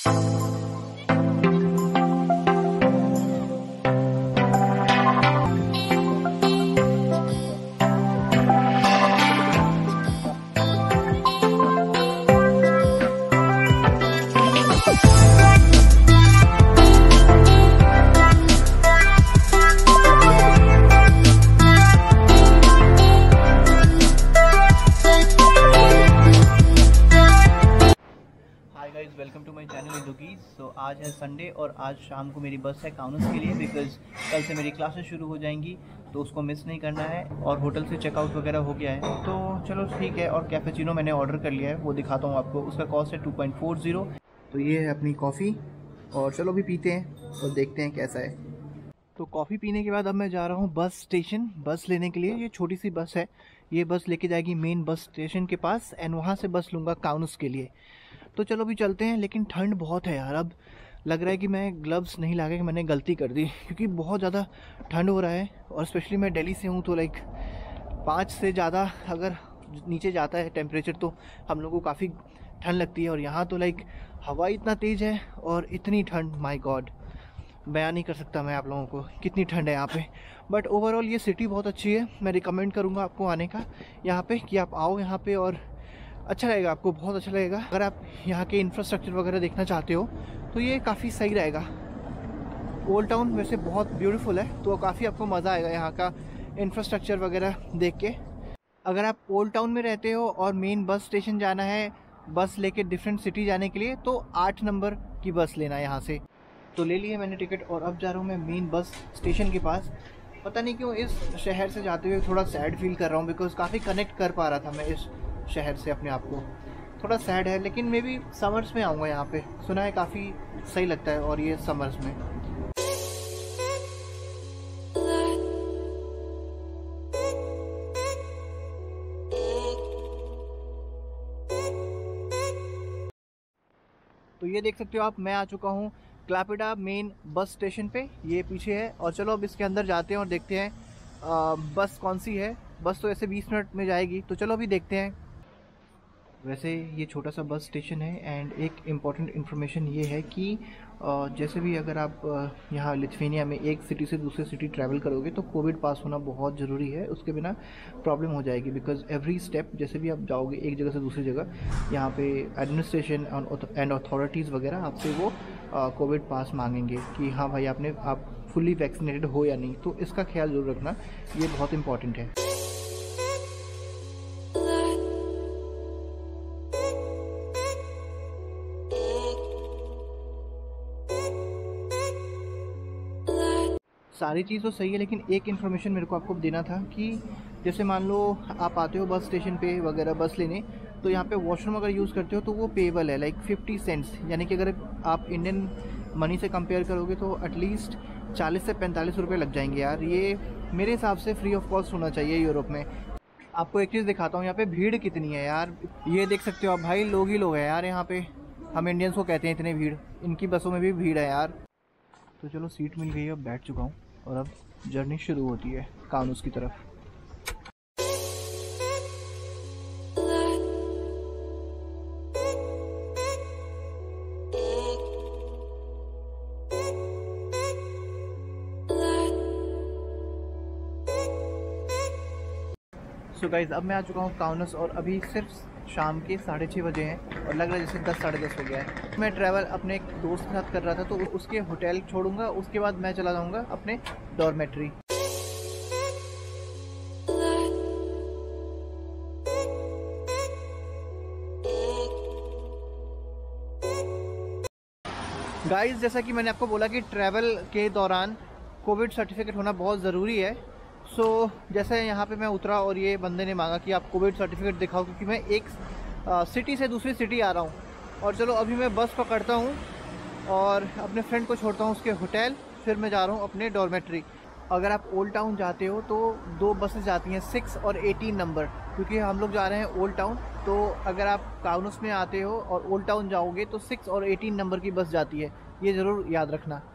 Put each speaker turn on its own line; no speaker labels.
Welcome to my channel इंदुकी। So आज है संडे और आज शाम को मेरी बस है काउनस के लिए, बिकॉज़ कल से मेरी क्लासेस शुरू हो जाएंगी तो उसको मिस नहीं करना है। और होटल से चेकआउट वगैरह हो गया है तो चलो ठीक है। और कैपेचिनो मैंने ऑर्डर कर लिया है, वो दिखाता हूँ आपको। उसका कॉस्ट है 2.40। तो ये है अपनी कॉफ़ी और चलो भी पीते हैं और देखते हैं कैसा है। तो कॉफ़ी पीने के बाद अब मैं जा रहा हूँ बस स्टेशन बस लेने के लिए। ये छोटी सी बस है, ये बस लेके जाएगी मेन बस स्टेशन के पास एंड वहाँ से बस लूँगा काउनस के लिए। तो चलो भी चलते हैं। लेकिन ठंड बहुत है यार, अब लग रहा है कि मैं ग्लव्स नहीं लाके कि मैंने गलती कर दी, क्योंकि बहुत ज़्यादा ठंड हो रहा है। और स्पेशली मैं दिल्ली से हूँ तो लाइक 5 से ज़्यादा अगर नीचे जाता है टेम्परेचर तो हम लोगों को काफ़ी ठंड लगती है। और यहाँ तो लाइक हवा इतना तेज़ है और इतनी ठंड, माय गॉड, बयान नहीं कर सकता मैं आप लोगों को कितनी ठंड है यहाँ पे। बट ओवरऑल ये सिटी बहुत अच्छी है, मैं रिकमेंड करूँगा आपको आने का यहाँ पे, कि आप आओ यहाँ पे और अच्छा रहेगा, आपको बहुत अच्छा लगेगा। अगर आप यहाँ के इंफ्रास्ट्रक्चर वगैरह देखना चाहते हो तो ये काफ़ी सही रहेगा। ओल्ड टाउन वैसे बहुत ब्यूटीफुल है तो काफ़ी आपको मज़ा आएगा यहाँ का इंफ्रास्ट्रक्चर वगैरह देख के। अगर आप ओल्ड टाउन में रहते हो और मेन बस स्टेशन जाना है बस लेके डिफरेंट सिटी जाने के लिए, तो 8 नंबर की बस लेना है यहाँ से। तो ले लिए मैंने टिकट और अब जा रहा हूँ मैं मेन बस स्टेशन के पास। पता नहीं क्यों इस शहर से जाते हुए थोड़ा सैड फील कर रहा हूँ, बिकॉज काफ़ी कनेक्ट कर पा रहा था मैं इस शहर से अपने आप को। थोड़ा सैड है, लेकिन मे बी समर्स में आऊँगा यहाँ पे, सुना है काफ़ी सही लगता है और ये समर्स में। तो ये देख सकते हो आप, मैं आ चुका हूँ क्लापेडा मेन बस स्टेशन पे, ये पीछे है। और चलो अब इसके अंदर जाते हैं और देखते हैं बस कौन सी है। बस तो ऐसे 20 मिनट में जाएगी, तो चलो अभी देखते हैं। वैसे ये छोटा सा बस स्टेशन है एंड एक इम्पॉर्टेंट इन्फॉर्मेशन ये है कि जैसे भी अगर आप यहाँ लिथुआनिया में एक सिटी से दूसरे सिटी ट्रैवल करोगे तो कोविड पास होना बहुत ज़रूरी है, उसके बिना प्रॉब्लम हो जाएगी। बिकॉज एवरी स्टेप जैसे भी आप जाओगे एक जगह से दूसरी जगह, यहाँ पे एडमिनिस्ट्रेशन एंड अथॉरिटीज़ वगैरह आपसे वो कोविड पास मांगेंगे कि हाँ भाई आप फुली वैक्सीनेटेड हो या नहीं। तो इसका ख्याल ज़रूर रखना, ये बहुत इंपॉर्टेंट है। सारी चीज़ तो सही है, लेकिन एक इन्फॉर्मेशन मेरे को आपको देना था कि जैसे मान लो आप आते हो बस स्टेशन पे वगैरह बस लेने, तो यहाँ पे वॉशरूम अगर यूज़ करते हो तो वो पेएबल है, लाइक 50 सेंट्स। यानी कि अगर आप इंडियन मनी से कंपेयर करोगे तो एटलीस्ट 40 से 45 रुपये लग जाएंगे यार। ये मेरे हिसाब से फ्री ऑफ कॉस्ट होना चाहिए यूरोप में। आपको एक चीज़ दिखाता हूँ यहाँ पे भीड़ कितनी है यार। ये देख सकते हो आप भाई, लोग ही लोग हैं यार यहाँ पे। हम इंडियंस को कहते हैं इतने भीड़, इनकी बसों में भी भीड़ है यार। तो चलो सीट मिल गई है, अब बैठ चुका हूँ और अब जर्नी शुरू होती है काउनस की तरफ। सो गाइज, अब मैं आ चुका हूँ काउनस और अभी सिर्फ शाम के 6:30 बजे हैं और लग रहा है जैसे 10 साढ़े 10 हो गया है। मैं ट्रैवल अपने एक दोस्त के साथ कर रहा था तो उसके होटल छोड़ूंगा, उसके बाद मैं चला जाऊंगा अपने डॉर्मेट्री। गाइज, जैसा कि मैंने आपको बोला कि ट्रैवल के दौरान कोविड सर्टिफिकेट होना बहुत ज़रूरी है। सो जैसे यहाँ पे मैं उतरा और ये बंदे ने मांगा कि आप कोविड सर्टिफिकेट दिखाओ, क्योंकि मैं एक सिटी से दूसरी सिटी आ रहा हूँ। और चलो अभी मैं बस पकड़ता हूँ और अपने फ्रेंड को छोड़ता हूँ उसके होटल, फिर मैं जा रहा हूँ अपने डॉर्मेट्री। अगर आप ओल्ड टाउन जाते हो तो 2 बसेस जाती हैं, 6 और 18 नंबर, क्योंकि हम लोग जा रहे हैं ओल्ड टाउन। तो अगर आप काउनस में आते हो और ओल्ड टाउन जाओगे तो 6 और 18 नंबर की बस जाती है, ये ज़रूर याद रखना।